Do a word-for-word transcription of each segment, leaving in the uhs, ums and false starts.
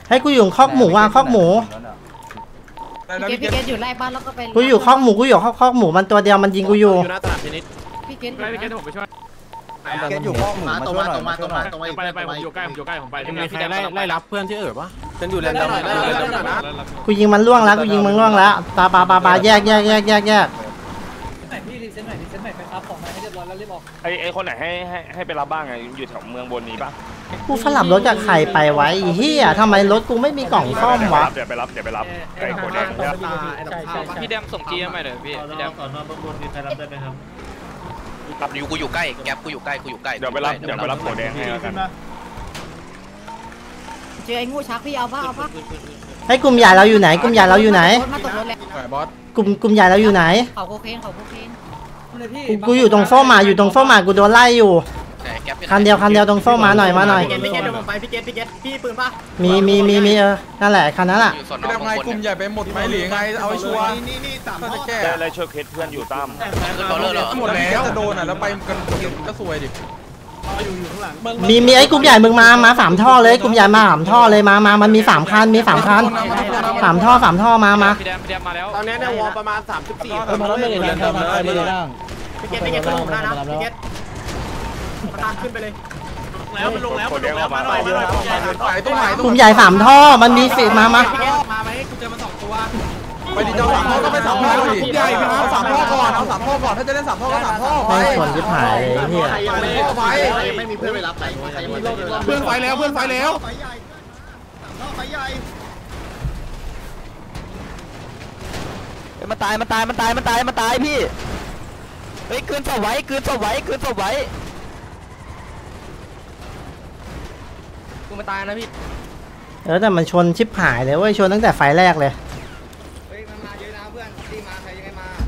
ให้กูอยู่คอกหมูว่ะคอกหมูพี่เกตพี่เกตอยู่ไล่บ้านแล้วก็ไปกูอยู่คอกหมูกูอยู่คอกหมูมันตัวเดียวมันยิงกูอยู่อยู่หน้าตลาดชนิดพี่เกตพี่เกตผมไปช่วยเกตอยู่คอกหมูมาตรงมาตรงมาตรงมาตรงมาไปไปผมอยู่ใกล้ผมอยู่ใกล้ผมไปพี่ใครไล่ไล่รับเพื่อนที่เอ๋อปะเป็นอยู่แลนด์ดำกูยิงมันล่วงแล้วกูยิงมันล่วงแล้วปาปาปาปาแยกแยกแยกแยกแยกพี่รีเซ็ตหน่อยรีเซ็ตหน่อยไปครับของมาให้เรียบร้อยแล้วรีบออกไอไอคนไหนให้ให้ให้ไปรับบ้างไงอยู่แถวเมืองบนนี้ปะกูสลับรถกับใครไปไว้เฮียทำไมรถกูไม่มีกล่องซ่อมวะเดี๋ยวไปรับเดี๋ยวไปรับไอ้โคแดงพี่แดมส่งจีมาหน่อยพี่พี่แดมก่อนนอนบนมีใครรับได้ไหมครับรับอยู่กูอยู่ใกล้แก๊ปกูอยู่ใกล้กูอยู่ใกล้เดี๋ยวไปรับเดี๋ยวไปรับโคแดงให้แล้วกันเจอไอ้งูชักพี่เอาป่ะเอาป่ะให้กลุ่มใหญ่เราอยู่ไหนกลุ่มใหญ่เราอยู่ไหนมาตกรถแล้วบอสกลุ่มกลุ่มใหญ่เราอยู่ไหนเขาโคเคนเขาโคเคนกูอยู่ตรงโซ่มาอยู่ตรงโซ่มากูโดนไล่อยู่คันเดียวคันเดียวตรงโซ่มาหน่อยมาหน่อยพี่เกตเดี๋ยวผมไปพี่เกตพี่เกตพี่ปืนปะมีมีมีมีเออนั่นแหละคันนั้นแหละทำไงกลุ่มใหญ่ไปหมดไหมหรือไงเอาชัวร์นี่นี่สามข้อแก้ได้ช่วยเคสเพื่อนอยู่ตั้มหมดแล้วจะโดนอ่ะแล้วไปกันก็สวยดิมีมีไอ้กลุ่มใหญ่มึงมามาสามท่อเลยกลุ่มใหญ่มาสามท่อเลยมามามันมีสามคันมีสามคันสามท่อสามท่อมามาพี่แดมพี่แดมมาแล้วตอนนี้เนี่ยวอลประมาณสามสิบสี่มาแล้วไม่ได้นั่งครับไม่ได้นั่งพี่เกตพี่เกตขึ้นลงได้นะพี่เกตตามขึ้นไปเลยแล้วมันลงแล้วมันลงแล้วมาหน่อยกลุ่มใหญ่สามท่อมันมีสิมามามาไหมกูเจอมาสองตัวไปดิเจ้าสามท่อก็ไปสามท่อดิใหญ่เอาสามท่อก่อนเอาสามท่อก่อนถ้าจะเล่นสามท่อก็สามท่อไปชนที่ถ่ายเลยเฮียไปไม่มีเพื่อนไปรับไหนใครยังไม่เพื่อนไฟแล้วเพื่อนไฟแล้วไฟใหญ่มันตายมันตายมันตายมันตายมันตายพี่เฮ้ยคืนศพไว้คืนศพไว้คืนศพไว้กูมาตายนะพี่เออแต่มันชนชิบหายเลยเว้ยชนตั้งแต่ไฟแรกเลยเฮ้ยมันมาเยอะนะเพื่อนที่มาใครยังไงมา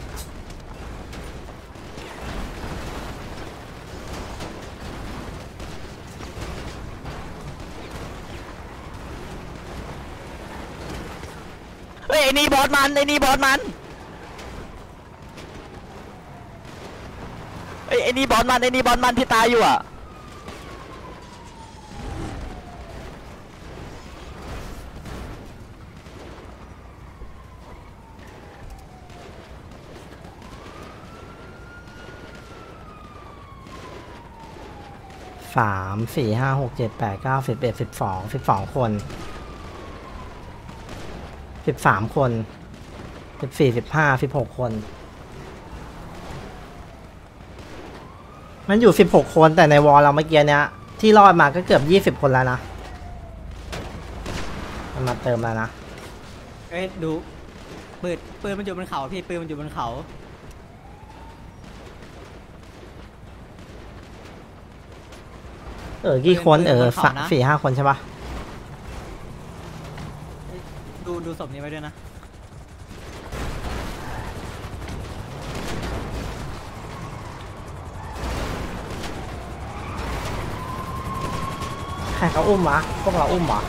เฮ้ยไอ้นี่บอสมันไอ้นี่บอสมันไอ้ไอ้นี่บอสมันไอ้นี่บอสมันที่ตายอยู่อ่ะสามสี่ห้าหกเจ็ดแปดเก้าสิบเอ็ดสิบสองสิบสองคนสิบสามคนสิบสี่สิบห้าสิบหกคนมันอยู่สิบหกคนแต่ในวอลเราเมื่อกี้เนี้ยที่รอดมาก็เกือบยี่สิบคนแล้วนะมันมาเติมแล้วนะเอ้ยดูปืนปืนมันอยู่บนเขาพี่ปืนมันอยู่บนเขาเออกี่คนเออสามสี่ห้าคนใช่ปะดูดูศพนี้ไว้ด้วยนะใครเขาอุ้มวะพวกเราอุ้มวะ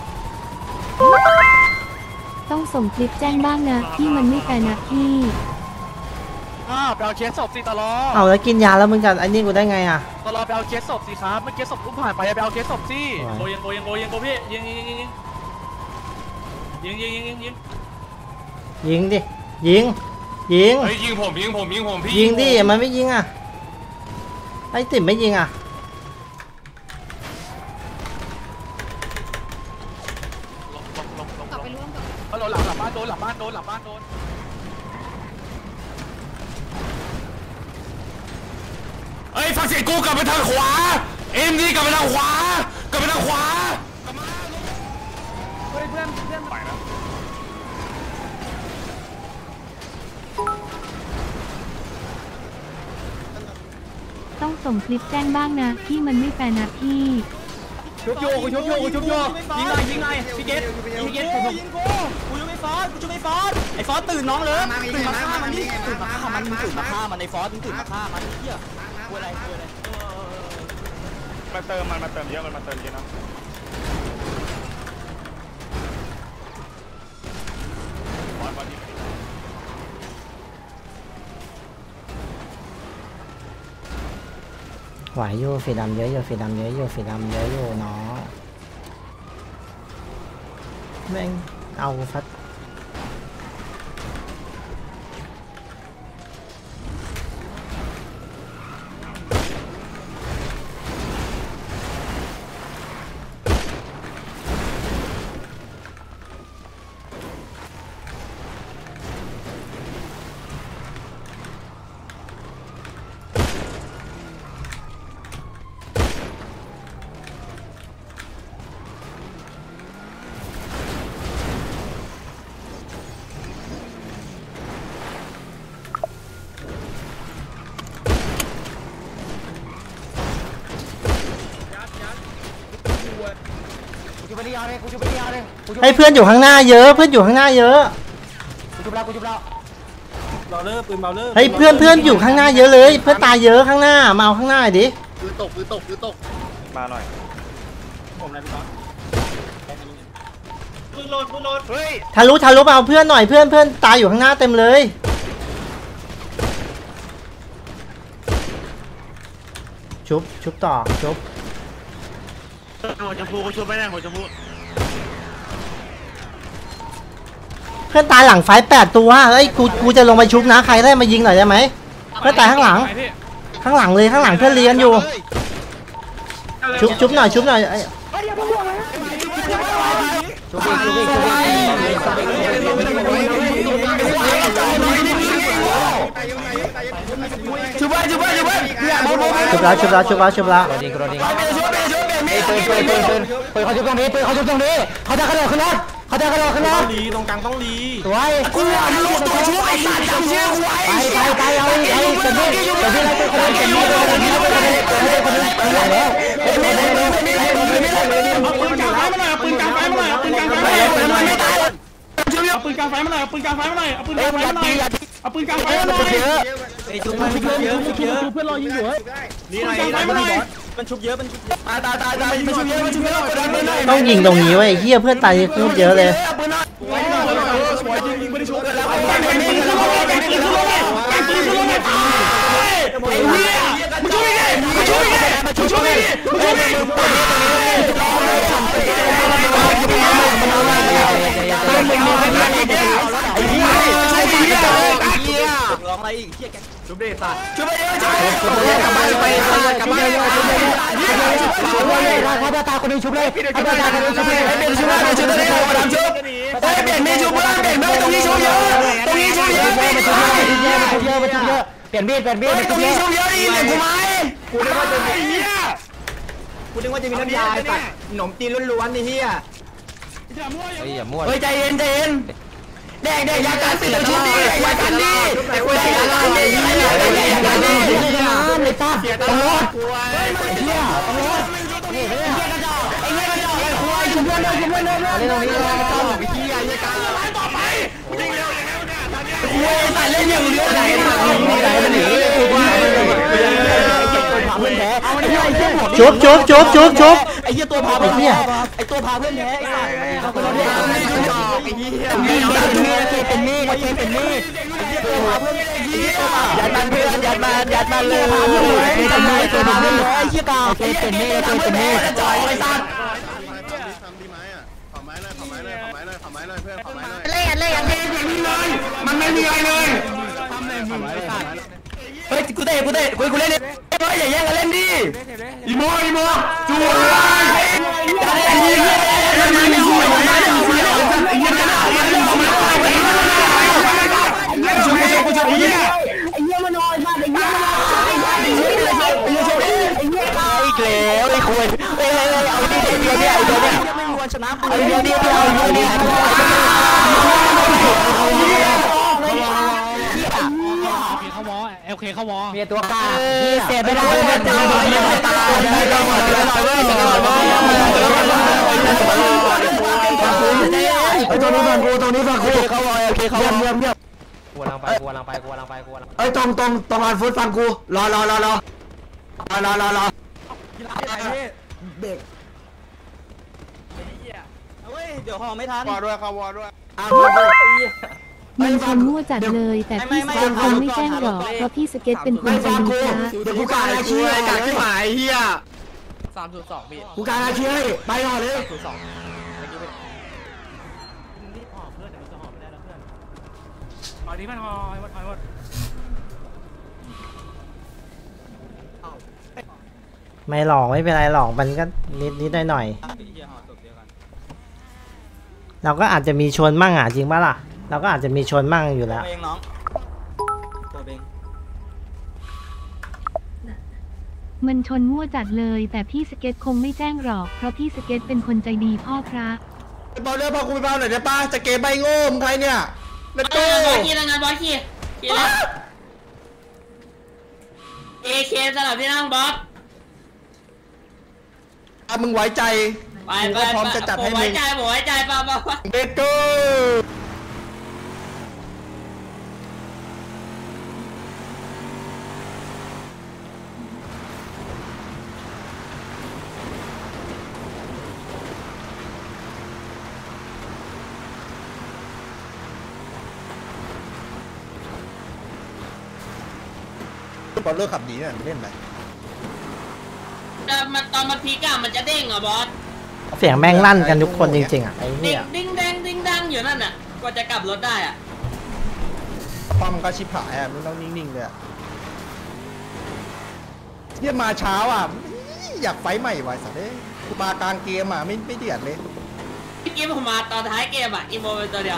ต้องส่งคลิปแจ้งบ้างนะที่มันไม่แฟร์นะพี่อ้าวไปเอาเคสศพสิตลอดเอาแล้วกินยาแล้วมึงจะอันนี้กูได้ไงอ่ะตลอดไปเอาเคสศพสิครับเมื่อเคสศพอุ้มผ่านไปไปเอาเคสศพสิโกยังโกยังโกยังโกพี่ยิงยิงยิงยิงยิงยิงยิงยิงยิงยิงดิยิงยิงเฮ้ยยิงผมยิงผมยิงผมพี่ยิงดิมันไม่ยิงอ่ะไอ้ติ๋มไม่ยิงอ่ะกลับไปร่วมกับฮัลโหลหลับหลับบ้านโดนหลับบ้านโดนหลับบ้านโดนเอ้ยฟังเสียงกูกลับไปทางขวาเอ็มดีกลับไปทางขวากลับไปทางขวากลับมาเฮ้ยเพื่อนเพื่อนไปนะต้องส่งคลิปแจ้งบ้างนะที่มันไม่แฟร์นะพี่ชุบโยกูชุบโยกูชุบโยยิงหน่อยยิงหน่อยพี่เกตพี่เกตผมยิงกูกูจะไม่ฟอสกูจะไม่ฟอสไอ้ฟอสตื่นน้องเลยตื่นมาฆ่ามันนี่ตื่นมาฆ่ามันตื่นมาฆ่ามันไอ้ฟอสตื่นมาฆ่ามันเหี้ยกูอะไรกูอะไรมาเติมมันมาเติมเยอะมันมาเติมเยอะนะไหวอยู่สีดำเยอะอยู่สีดำเยอะอยู่สีดำเยอะอยู่เนาะแม่งเอาฟัดให้เพื่อนอยู่ข้างหน้าเยอะเพื่อนอยู่ข้างหน้าเยอะให้เพื่อนเพื่อนอยู่ข้างหน้าเยอะเลยเพื่อนตายเยอะข้างหน้ามาเอาข้างหน้าดิปืนตกปืนตกปืนตกมาหน่อยผมนะพี่ก๊อฟปืนโหลดปืนโหลดเฮ้ยทะลุทะลุมาเอาเพื่อนหน่อยเพื่อนเพื่อนตายอยู่ข้างหน้าเต็มเลยชุบชุบต่อชุบหัวชมพูเขาชุบไม่ได้หัวชมพูเพื่อนตายหลังไฟแปดตัวเฮ้ยกูกูจะลงไปชุบนะใครได้มายิงหน่อยได้ไหมเพื่อนตายข้างหลังข้างหลังเลยข้างหลังเพื่อนเรียนอยู่ชุบชุบหน่อยชุบหน่อยไอ้ชุบไปชุบไปชุบไปชุบแล้วชุบแล้วชุบแล้วชุบแล้วปืนปืนปืนปืนปืนเขาชุบตรงนี้ปืนเขาชุบตรงนี้เขาจะกระโดดขึ้นรถเขาจะกระโดดขึ้นรถลีตรงกลางต้องลีสวยกูอ่ะลูกตัวช่วยไอ้สัตว์จำชื่อกูไว้ไปไปไปเอาไอ้เต็มที่เต็มที่แล้วเต็มที่เต็มที่เต็มที่เต็มที่เต็มที่เต็มที่แล้วเต็มที่เต็มที่เต็มที่เต็มที่เอาปืนกลางไฟมาหน่อยเอาปืนกลางไฟมาหน่อยเอาปืนกลางไฟมาหน่อยไม่ตายเอาปืนกลางไฟมาหน่อยเอาปืนกลางไฟมาหน่อยเอาปืนกลางไฟมาหน่อยเอาปืนกลางไฟมาหน่อยไอ้จุ๊บมันชุบเยอะชุบเยอะเพื่อนรอยิงอยู่นี่ไงมันชุบเยอะมันชุบตายตายตายตายมันชุบเยอะมันชุบเยอะต้องยิงตรงนี้ไว้เฮียเพื่อนตายพูดเยอะเลยร้องอะไรอีกเฮียแกชุบเดชชุบไปเยอะชุบไปเยอะกลับบ้านไปกลับบ้านชุบเลยถ้าตาคนนึงชุบเลยถ้าตาคนนึงชุบเลยเป็นชุบเลยชุบเลยมาดามชุบเฮ้ยเปลี่ยนมีชุบเพื่อนเปลี่ยนไม่ตรงนี้ชุบเยอะตรงนี้ชุบเยอะมันชุบเยอะมันชุบเยอะมันชุบเยอะมันชุบเยอะเปลี่ยนมีดเปลี่ยนมีดตรงนี้ชุบเยอะอีเหลี่ยมกูไหมกูนึกว่าจะมีเฮียกูนึกว่าจะมีน้ำยาตัดขนมจีนล้วนๆนี่เฮียอย่ามั่วอย่ามั่วเฮ้ยใจเย็นใจเย็นแดงแดงยาการติดชุดดียาการดีไอ้คนที่ยาการดียาการดียาการดีไอ้ป้าตำรวจไอ้เหี้ยตำรวจไอ้เหี้ยกระจอกไอ้เหี้ยกระจอกไอ้ควายชุบเพื่อนเลยชุบเพื่อนเลยอะไรตรงนี้เลยต้องไอ้เหี้ยยาการอะไรต่อไปยิงเร็วอย่างนี้เนี่ยตอนนี้ควายใส่เล่นอย่างเดียวไหนไหนมันหนีชุบชุบชุบชุบชุบไอ้เหี้ยตัวพาเพื่อนไอ้ตัวพาเพื่อนแท้ไอ้สัตว์ไอ้เหี้ยมีดเป็นมีดเป็นมีดยัดมันเพื่อนยัดมันยัดมันเลยเป็นมีดเป็นมีดไอ้เหี้ยกาเป็นมีดเป็นมีดจอยไอ้สัตว์ทำดีไหมอ่ะขอไม้เลยขอไม้เลยขอไม้เลยขอไม้เลยเพื่อนขอไม้เลยเล่นเล่นเล่นอย่างนี้เลยมันไม่มีอะไรเลยทำเลยมึงไอ้สัตว์เฮ้ยกูเตะกูเตะกูกูเล่นเนี่ยเฮ้ยอย่าแย่งกันเล่นดิอีโมอีโมจูวไอ้เหี้ยมันไม่ช่วยมันไม่ช่วยไอ้เหี้ยมันไม่ช่วยมันไม่ช่วยไอ้เหี้ยไอ้เหี้ยมันน้อยมากไอ้เหี้ยไอ้เหี้ยไอ้เหี้ยไอ้เหี้ยไอ้เหี้ยอีกแล้วไอ้คุยเฮ้ยเอาดิไอ้เหี้ยเนี่ยไอ้เหี้ยเนี่ยไม่มีวันชนะไอ้เหี้ยเนี่ยเอาไอ้เหี้ยโอเคเข้าวอเมียตัวกาเสียไม่ได้เสียไม่ได้เสียไม่ได้เสียไม่ได้เสียไม่ได้เสียไม่ได้ตรงนี้ฟังกูตรงนี้ฟังกูเข้าวอโอเคเข้าวอเยี่ยมเยี่ยมกูลังไปกูลังไปกูลังไปกูลังเอ้ยตรงตรงตรงอันฟุตฟังกูรอรอรอรอรอรอรอรอเบรกเฮ้ยเดี๋ยวห่อไม่ทันวอด้วยเข้าวอด้วยมันคนมั่วจัดเลยแต่พี่สเก็ตคงไม่แจ้งหรอกเพราะพี่สเก็ตเป็นคนใจดีนะเดี๋ยวกูการอาชีพการที่หมายเฮียสามจุดสองพี่กูการอาชีพไปหน่อยเลยนี้มันพอหมดหมดไม่หลอกไม่เป็นไรหรอกมันก็นิดนิดหน่อยหน่อยเราก็อาจจะมีชนมั่งอ่ะจริงป่ะล่ะเราก็อาจจะมีชนมั่งอยู่แล้วเองน้องตัวเองมันชนมั่วจัดเลยแต่พี่สเก็ตคงไม่แจ้งหรอกเพราะพี่สเก็ตเป็นคนใจดีพ่อพระบอลเรือพอกูไปเบาหน่อยได้ป่ะจะเกมใบโง่มึงใครเนี่ยเล็ดโก้บอสขี่แล้วไงบอสขี่ขี่แล้วเอเคสลับที่นั่งบอสอ่ะมึงไว้ใจไปกูไปก็พร้อมจะจัดให้ผมมึไว้งใจผมไว้ใจป่ะป่ะเล็ดโก้บอลเลิกขับหนีเนี่ยเล่นไหมแต่มันตอนมันพีกอะมันจะเด้งเหรอบอสเสียงแม่งลั่นกันทุกคนจริงๆอ่ะไอ้ดิ้เหี้งยดิ้งแดงดิ้งดังอยู่นั่นน่ะกว่าจะกลับรถได้อ่ะความก็ชิบหายอ่ะไม่ต้องนิ่งๆเลยอ่ะเนี่ยมาเช้าอ่ะอยากไฟใหม่ไว้สัตว์เอ้ยกูมากลางเกมอ่ะไม่ไม่เดือดเลยเมื่อกี้ผมมาตอนท้ายเกมอ่ะอีโมเป็นตัวเดียว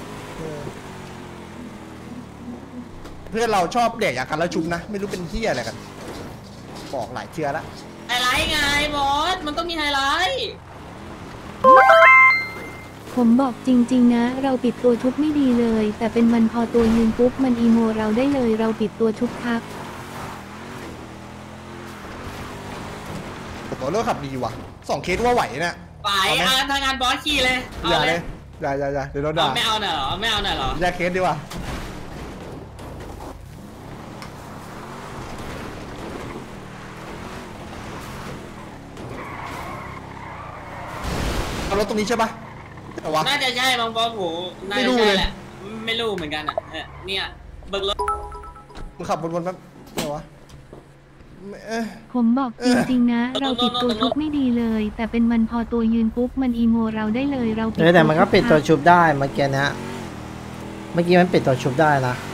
เพื่อนเราชอบเด็กอยากกันแล้วชุบนะไม่รู้เป็นที่อะไรกันบอกหลายเทื่อละไฮไลท์ไงบอสมันต้องมีไฮไลท์ผมบอกจริงๆนะ เราปิดตัวชุบไม่ดีเลย แต่เป็นมันพอตัวยืนปุ๊บมันอีโมเราได้เลยเราปิดตัวชุบครับโอ้เลิกขับดีว่ะสองเคสว่าไหวเนี่ยไปอ่ะทางงานบอสขี่เลยเอาอย่าเลเลย ยอย่าอย่าอย่าเดี๋ยวโดนด่าเอาไม่เอาหน่อยเหรอไม่เอาหน่อยเหรออย่าเคสดีกว่าเอารถตรงนี้ใช่ปะแต่ว่าน่าจะใช่บางบอสโหน่าไม่จะรู้ใช่เลยแหละไม่รู้เหมือนกันอ่ะเออเนี่ยเบิกรถมึงขับวนๆแป๊บอะไรวะไม่เอ้ยผมบอกจริงๆนะ เราปิดตัวชุบไม่ดีเลย แต่เป็นมันพอตัวยืนปุ๊บมันอีโมเราได้เลยเราปิดเออแต่มันก็ปิดตัวชุบครับชุบได้เมื่อกี้นะเมื่อกี้มันปิดตัวชุบได้นะ